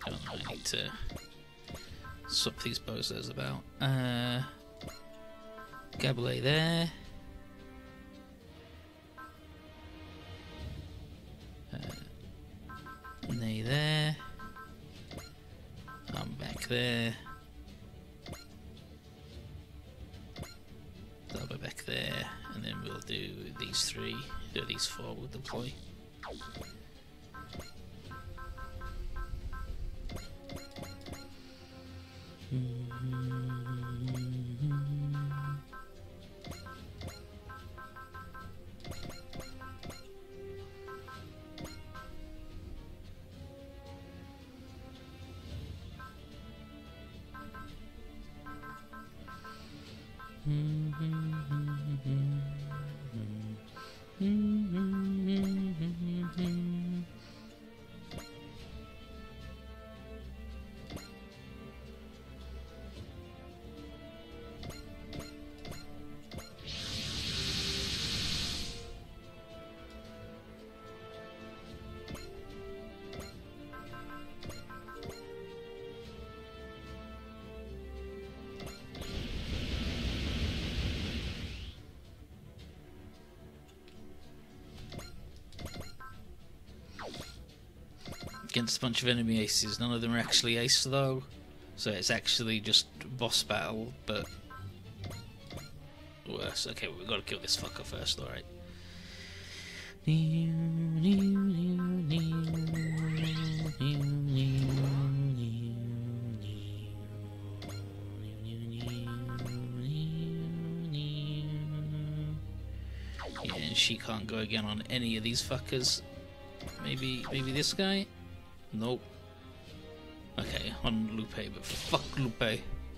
Oh, I need to swap these bozos about. Gablé there. Nay there. I'm back there. I'll go back there, and then we'll do these three. Do these four. We'll deploy. Against a bunch of enemy aces. None of them are actually ace though, so it's actually just boss battle, but worse. Okay, well, we've got to kill this fucker first, alright. Yeah, and she can't go again on any of these fuckers. Maybe this guy? Nope. Okay, on Lupe, but fuck Lupe.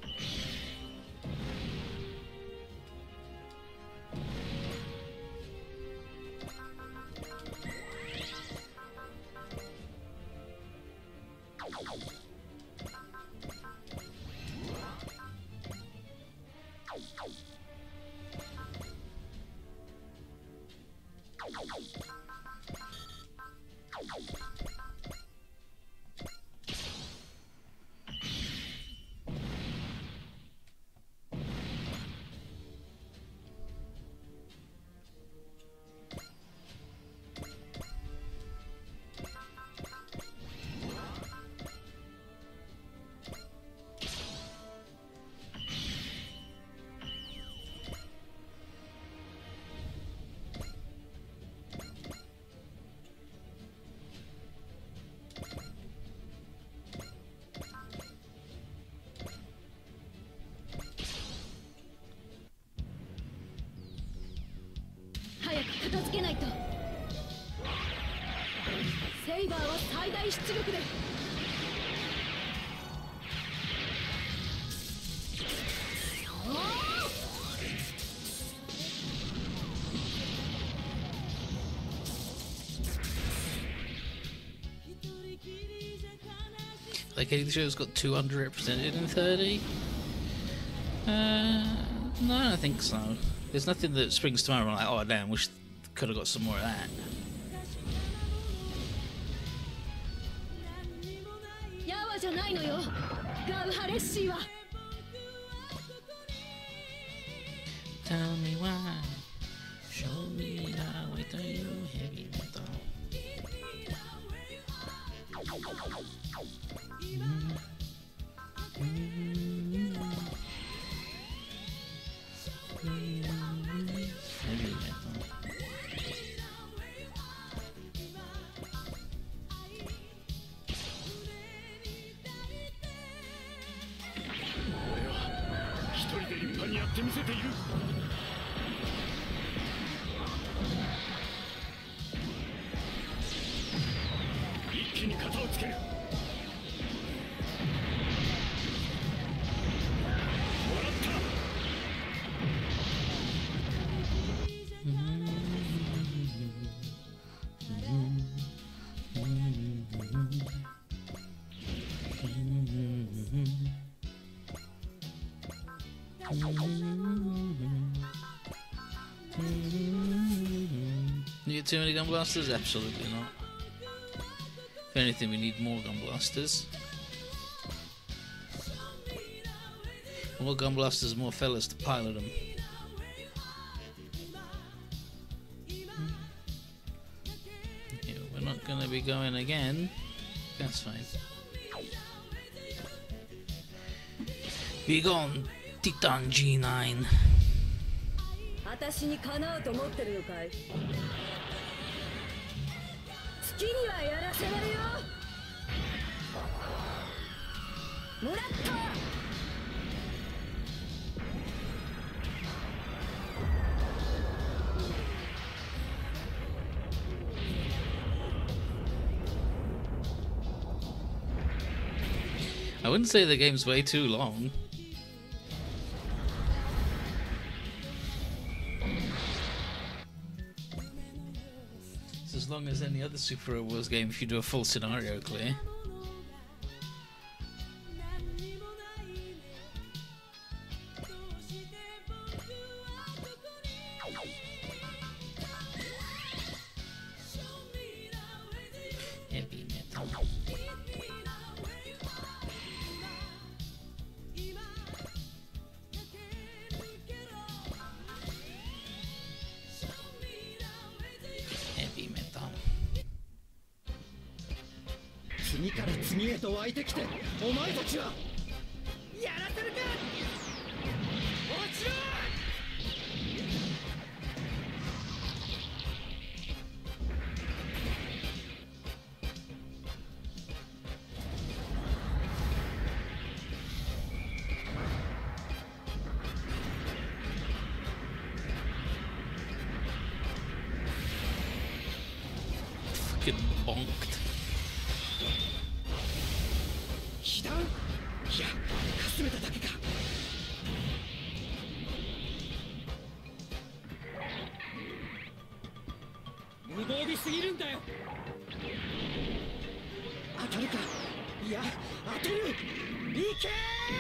Like, the show's got 200 represented in 30? No, I don't think so. There's nothing that springs to mind. I'm like, oh damn, wish could have got some more of that. Tell me why. Show me how I do heavy metal. Heavy metal. You get too many gun blasters? Absolutely not. If anything, we need more gun blasters. More gun blasters, more fellas to pilot them. Yeah, we're not going to be going again. That's fine. Be gone, Titan G9. 私にかなうと思ってるのかい。好きにはやらせないよ。もらった。 I wouldn't say the game's way too long. It's as long as any other Super Wars game if you do a full scenario clear. Heavy metal. Heavy metal. 次から次へと湧いてきて、お前たちはやらせるか。落ちろ。 Fucking bonked. 被弾？いや、かすめただけか。無防備すぎるんだよ。当たるか。いや、当てる。いけー。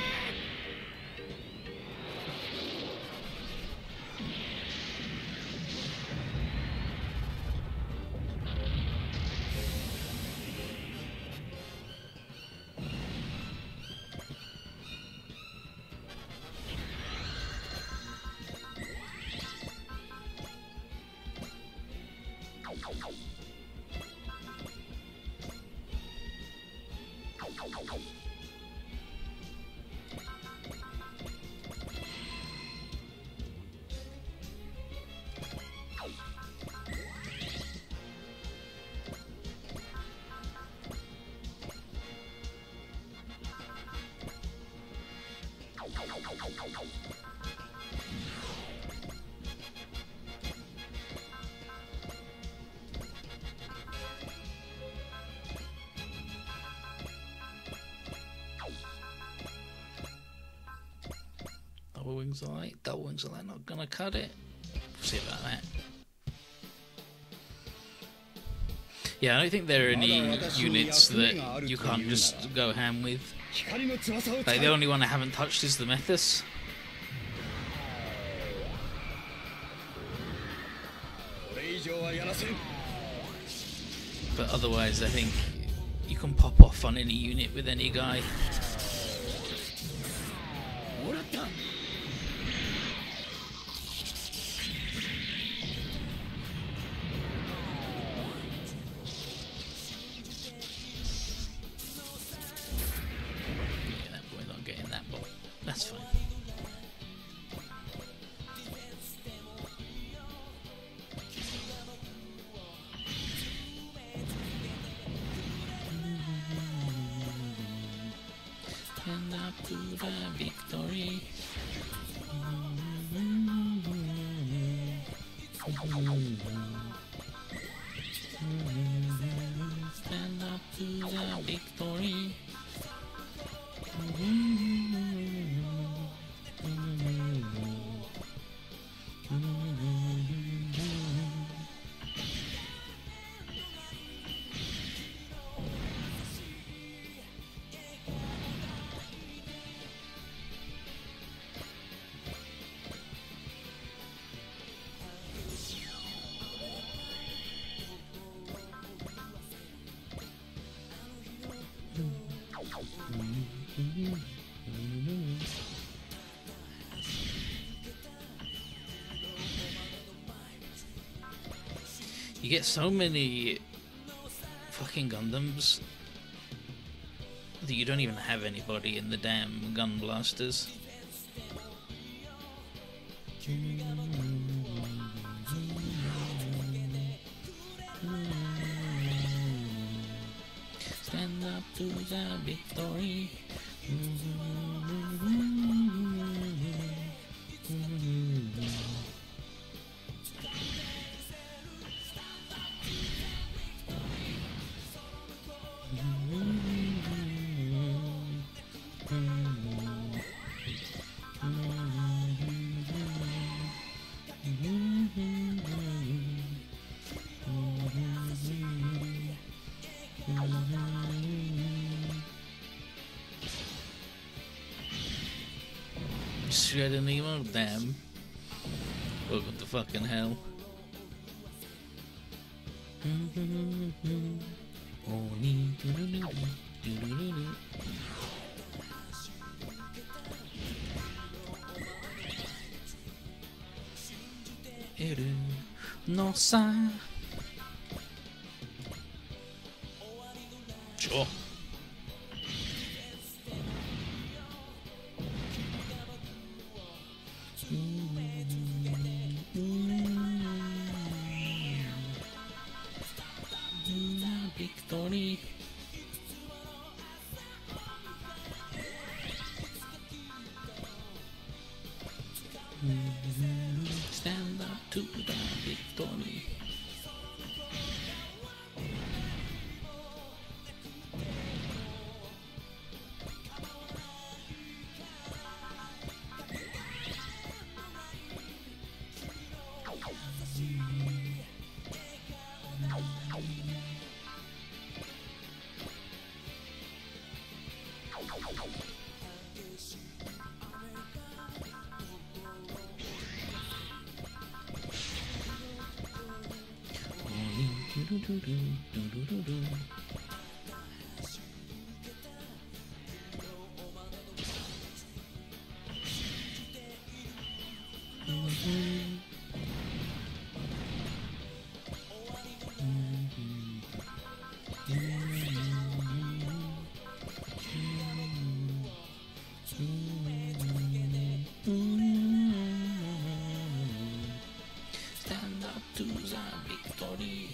Double wings of light. Double wings of light not gonna cut it. We'll see about that. Yeah, I don't think there are any units that you can't just go ham with. Like, the only one I haven't touched is the Methus. But otherwise, I think you can pop off on any unit with any guy. Yeah, that boy not getting that ball. That's fine. And up to the victory. Stand up to the victory. You get so many fucking Gundams that you don't even have anybody in the damn gun blasters. Stand up to the victory. Shred an emo, damn. Welcome to fucking hell. No sign. Sure. Victory. Stand up to the victory. Stand up to the victory.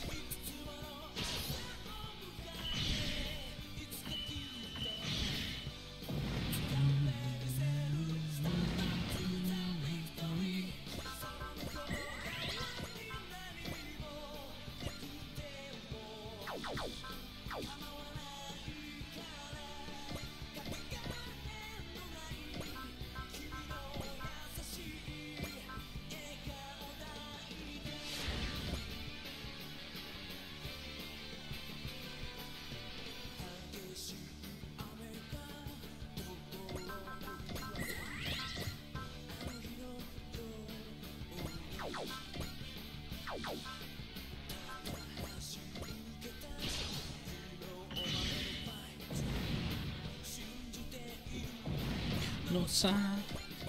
No sign.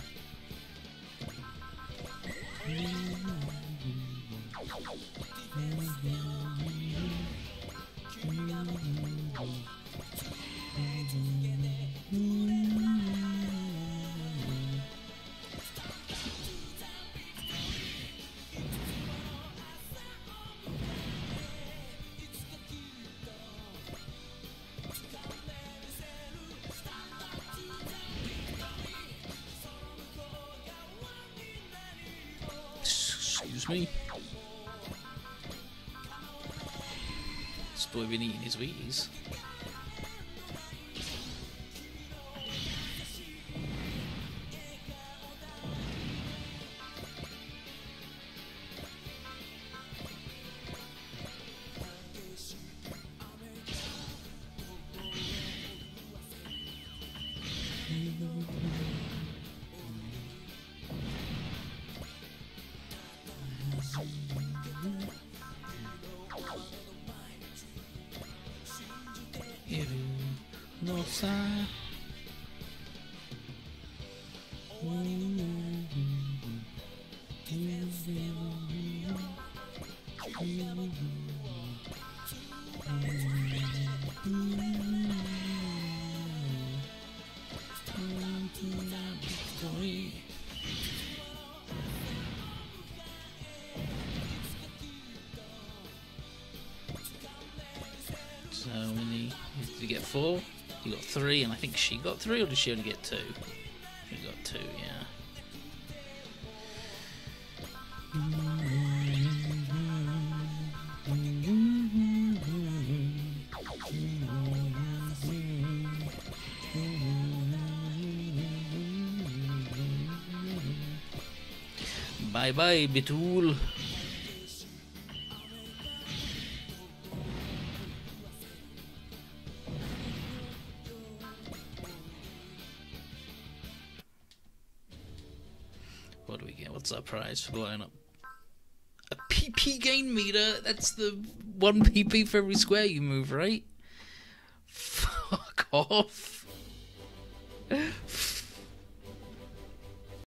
Excuse me. This boy been eating his Wheaties. No sign. So did you get 4? You got 3, and I think she got 3, or did she only get 2? She got 2, yeah. Bye bye, Betul. What do we get? What's our prize for blowing up? A PP gain meter? That's the 1 PP for every square you move, right? Fuck off.